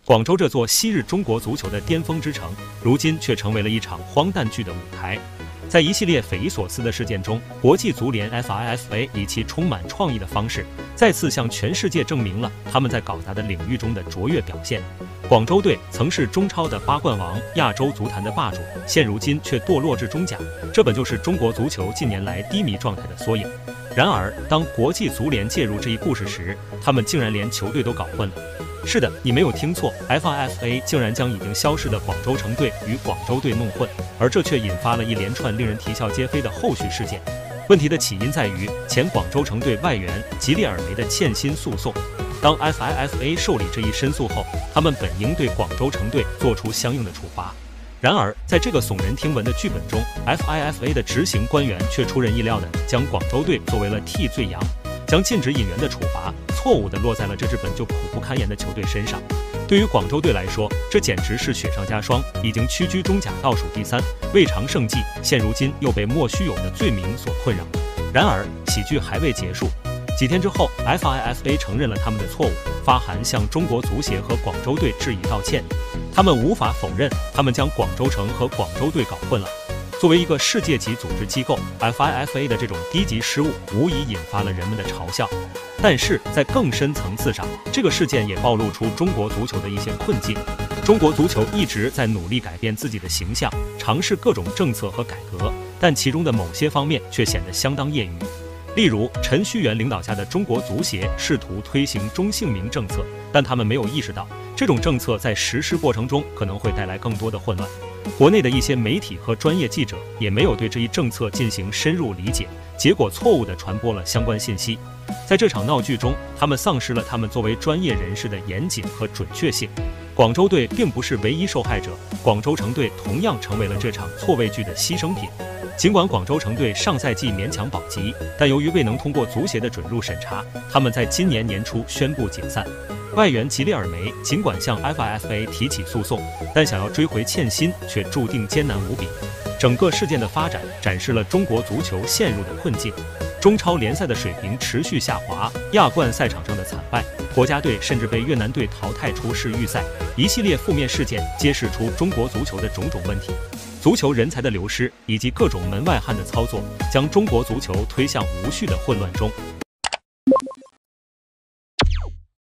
广州这座昔日中国足球的巅峰之城，如今却成为了一场荒诞剧的舞台。在一系列匪夷所思的事件中，国际足联 FIFA 以其充满创意的方式，再次向全世界证明了他们在搞砸的领域中的卓越表现。广州队曾是中超的8冠王，亚洲足坛的霸主，现如今却堕落至中甲，这本就是中国足球近年来低迷状态的缩影。然而，当国际足联介入这一故事时，他们竟然连球队都搞混了。是的，你没有听错 ，FIFA 竟然将已经消失的广州城队与广州队弄混，而这却引发了一连串令人啼笑皆非的后续事件。问题的起因在于前广州城队外援吉列尔梅的欠薪诉讼。当 FIFA 受理这一申诉后，他们本应对广州城队做出相应的处罚。然而，在这个耸人听闻的剧本中 ，FIFA 的执行官员却出人意料地将广州队作为了替罪羊，将禁止引援的处罚错误地落在了这支本就苦不堪言的球队身上。对于广州队来说，这简直是雪上加霜，已经屈居中甲倒数第3，未尝胜绩，现如今又被莫须有的罪名所困扰。然而，喜剧还未结束。几天之后 ，FIFA 承认了他们的错误，发函向中国足协和广州队致以道歉。他们无法否认，他们将广州城和广州队搞混了。作为一个世界级组织机构 ，FIFA 的这种低级失误无疑引发了人们的嘲笑。但是在更深层次上，这个事件也暴露出中国足球的一些困境。中国足球一直在努力改变自己的形象，尝试各种政策和改革，但其中的某些方面却显得相当业余。例如，陈戌源领导下的中国足协试图推行中姓名政策，但他们没有意识到，这种政策在实施过程中可能会带来更多的混乱。国内的一些媒体和专业记者也没有对这一政策进行深入理解，结果错误地传播了相关信息。在这场闹剧中，他们丧失了他们作为专业人士的严谨和准确性。广州队并不是唯一受害者，广州城队同样成为了这场错位剧的牺牲品。尽管广州城队上赛季勉强保级，但由于未能通过足协的准入审查，他们在今年年初宣布解散。外援吉列尔梅尽管向 FIFA 提起诉讼，但想要追回欠薪却注定艰难无比。整个事件的发展展示了中国足球陷入的困境。中超联赛的水平持续下滑，亚冠赛场上的惨败，国家队甚至被越南队淘汰出世预赛，一系列负面事件揭示出中国足球的种种问题。足球人才的流失以及各种门外汉的操作，将中国足球推向无序的混乱中。